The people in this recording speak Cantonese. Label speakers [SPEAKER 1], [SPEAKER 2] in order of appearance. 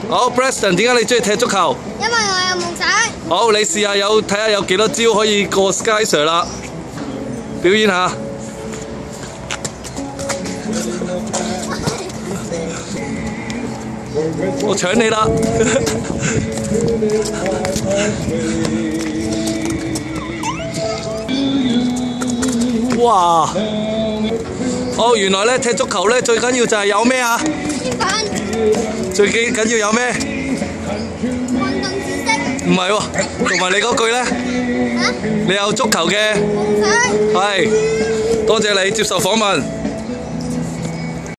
[SPEAKER 1] 好 ，Preston， 點解你中意踢足球？
[SPEAKER 2] 因為我有夢想。
[SPEAKER 1] 好，你試下睇下有幾多招可以過 Sky Sir 啦，表演下。我搶你啦！哇！哦，原來咧踢足球咧最緊要就係有咩啊？
[SPEAKER 2] 興奮。
[SPEAKER 1] 最緊要有咩？
[SPEAKER 2] 運動知識。
[SPEAKER 1] 唔係喎，同埋你嗰句咧？
[SPEAKER 2] 嚇？
[SPEAKER 1] 你有足球嘅？
[SPEAKER 2] 夢想。
[SPEAKER 1] 係，多謝你接受訪問。